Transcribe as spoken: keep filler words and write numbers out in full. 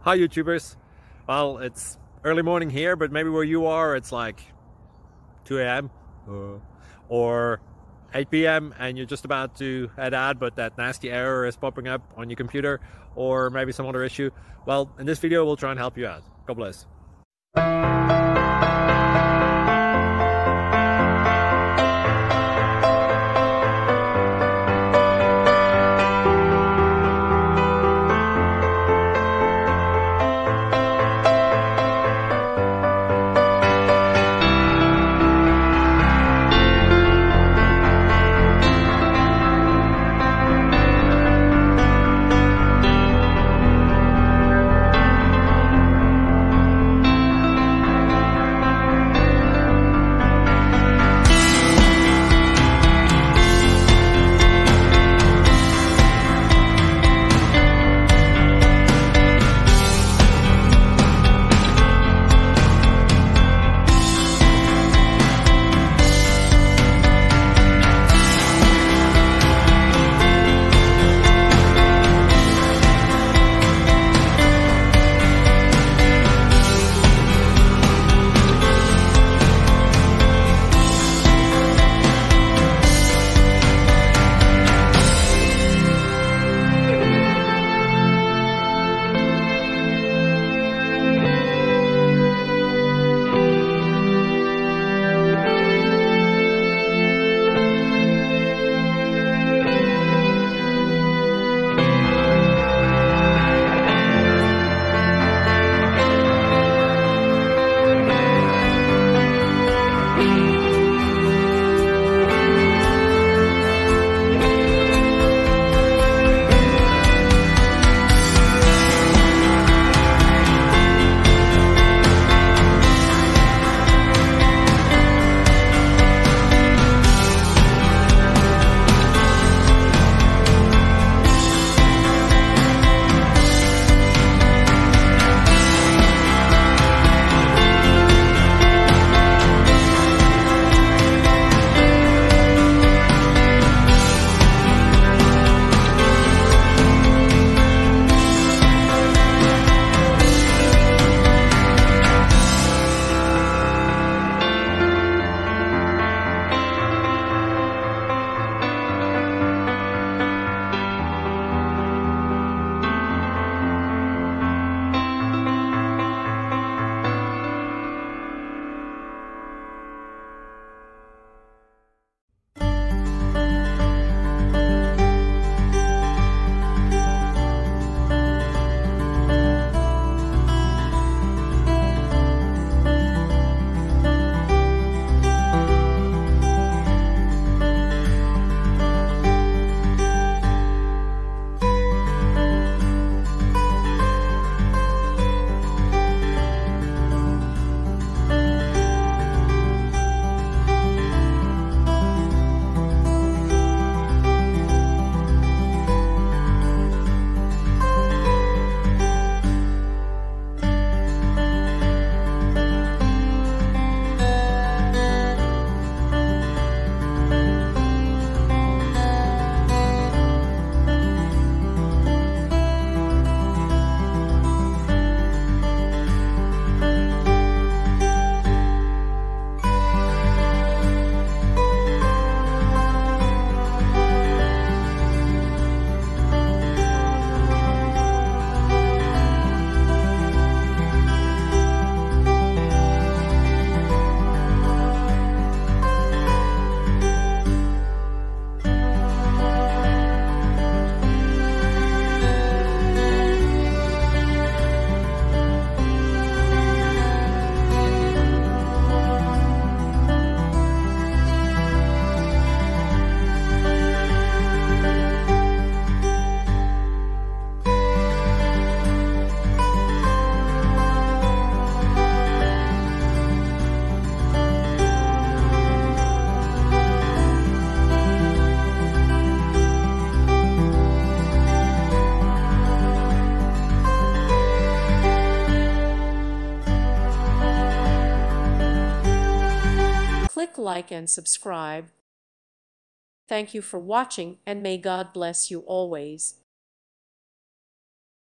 Hi YouTubers. Well, it's early morning here, but maybe where you are it's like two A M uh, or eight P M and you're just about to head out, but that nasty error is popping up on your computer, or maybe some other issue. Well, in this video we'll try and help you out. God bless. Click like and subscribe. Thank you for watching, and may God bless you always.